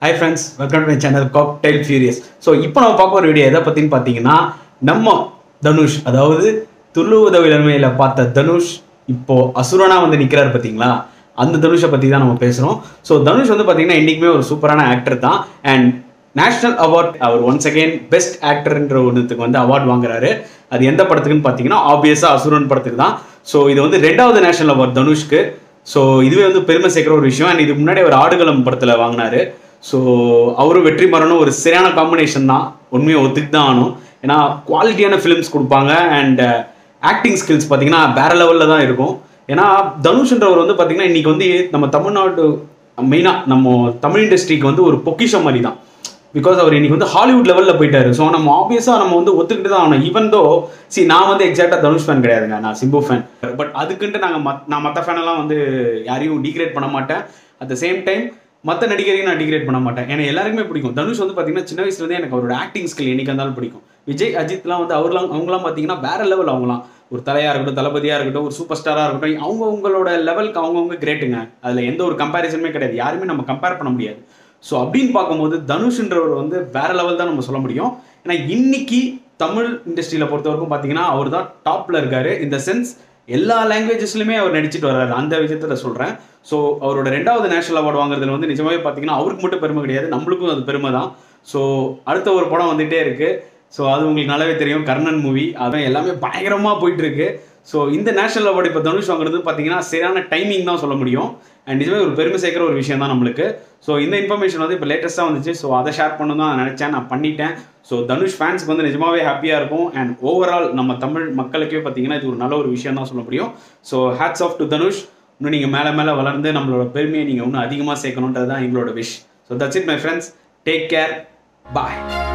Hi friends, welcome to my channel Cocktail Furious. So, இப்போ நம்ம பார்க்க ஒரு வீடியோ எதை பத்தின்னு பார்த்தீங்கன்னா நம்ம தனுஷ் அதாவது துள்ளு உதவியிலமையில பார்த்த தனுஷ் இப்போ அசுரனா வந்து நிற்கிறார் பார்த்தீங்களா அந்த தனுஷை பற்றி தான் நம்ம பேசுகிறோம். ஸோ தனுஷ் வந்து பார்த்தீங்கன்னா என்றைக்குமே ஒரு சூப்பரான ஆக்டர் தான் அண்ட் நேஷனல் அவார்ட் அவர் ஒன்ஸ் அகெயின் பெஸ்ட் ஆக்டர்ன்ற ஒன்றுத்துக்கு வந்து அவார்ட் வாங்குறாரு. அது எந்த படத்துக்குன்னு பார்த்தீங்கன்னா ஆப்வியஸாக அசுரன் படத்துக்கு தான். ஸோ இது வந்து 2வது நேஷனல் அவார்ட் தனுஷ்க்கு. ஸோ இதுவே வந்து பெருமை சேர்க்குற ஒரு விஷயம். அண்ட் இதுக்கு முன்னாடி அவர் ஆடுகளம் படத்தில் வாங்கினாரு. ஸோ அவரும் வெற்றிமாறனும் ஒரு சரியான காம்பினேஷன் தான், உண்மையை ஒத்துக்கு தான் ஆகணும். ஏன்னா குவாலிட்டியான ஃபிலிம்ஸ் கொடுப்பாங்க அண்ட் ஆக்டிங் ஸ்கில்ஸ் பார்த்தீங்கன்னா வேற லெவலில் தான் இருக்கும். ஏன்னா தனுஷ்ன்றவர் வந்து பார்த்தீங்கன்னா இன்றைக்கி வந்து நம்ம தமிழ்நாடு மெயினாக நம்ம தமிழ் இண்டஸ்ட்ரிக்கு வந்து ஒரு பொக்கிஷம் மாதிரி தான். பிகாஸ் அவர் இன்னைக்கு வந்து ஹாலிவுட் லெவலில் போயிட்டாரு. ஸோ நம்ம ஆப்வியஸாக நம்ம வந்து ஒத்துக்கிட்டு தான் ஆகணும். ஈவன் தோ நான் வந்து எக்ஸாக்டாக தனுஷ் ஃபேன் கிடையாதுங்க, நான் சிம்பு ஃபேன். பட் அதுக்குன்ட்டு நான் மற்ற ஃபேனெல்லாம் வந்து யாரையும் டிகிரேட் பண்ண மாட்டேன். அட் த சேம் டைம் மற்ற நடிகரையும் நான் டிகிரேட் பண்ண மாட்டேன். ஏன்னா எல்லாருக்குமே பிடிக்கும். தனுஷ் வந்து பார்த்தீங்கன்னா சின்ன வயசுலேருந்தே எனக்கு அவரோட ஆக்டிங் ஸ்கில் என்னைக்கு இருந்தாலும் பிடிக்கும். விஜய் அஜித்லாம் வந்து அவங்களாம் பார்த்தீங்கன்னா வேற லெவல். அவங்களாம் ஒரு தலையாக இருக்கட்டும், தளபதியாக இருக்கட்டும், ஒரு சூப்பர் ஸ்டாராக இருக்கட்டும், அவங்களோட லெவலுக்கு அவங்கவுங்க கிரேட்டுங்க. அதில் எந்த ஒரு கம்பேரிசனுமே கிடையாது. யாருமே நம்ம கம்பேர் பண்ண முடியாது. ஸோ அப்படின்னு பார்க்கும்போது தனுஷ்ன்றவர் வந்து வேற லெவல் தான் நம்ம சொல்ல முடியும். ஏன்னா இன்னைக்கு தமிழ் இண்டஸ்ட்ரியில் பொறுத்த வரைக்கும் பார்த்தீங்கன்னா அவர் தான் டாப்பில் இருக்காரு. இந்த சென்ஸ் எல்லா லாங்குவேஜஸ்லையுமே அவர் நடிச்சிட்டு வர்றாரு. அந்த விஷயத்தில் சொல்கிறேன். ஸோ அவரோட 2வது நேஷனல் அவார்டு வாங்குறதுல வந்து நிஜமாவே பார்த்தீங்கன்னா அவருக்கு மட்டும் பெருமை கிடையாது, நம்மளுக்கும் அது பெருமை தான். ஸோ அடுத்த ஒரு படம் வந்துகிட்டே இருக்கு. ஸோ அது உங்களுக்கு நல்லாவே தெரியும், கர்ணன் மூவி. அதான் எல்லாமே பயங்கரமாக போயிட்டு இருக்கு. ஸோ இந்த நேஷனல் அவார்டு இப்போ தனுஷ் வாங்குறது பார்த்தீங்கன்னா சரியான டைமிங் தான் சொல்ல முடியும். அண்ட் இதுவே ஒரு பெருமை சேர்க்குற ஒரு விஷயம் தான் நம்மளுக்கு. ஸோ இந்த இன்ஃபர்மேஷன் வந்து இப்போ லேட்டஸ்ட்டாக வந்துச்சு. ஸோ அதை ஷேர் பண்ணணும் தான் நினச்சேன், நான் பண்ணிட்டேன். ஸோ தனுஷ் ஃபேன்ஸ்க்கு வந்து நிஜமாவே ஹாப்பியாக இருக்கும். அண்ட் ஓவரால் நம்ம தமிழ் மக்களுக்கே பார்த்தீங்கன்னா இது ஒரு நல்ல ஒரு விஷயம் தான் சொல்ல முடியும். So hats off to Dhanush. இன்னும் நீங்கள் மேலே மேலே வளர்ந்து நம்மளோட பெருமையை நீங்கள் இன்னும் அதிகமாக சேர்க்கணுன்றது தான் எங்களோட wish. So that's it my friends. Take care. Bye.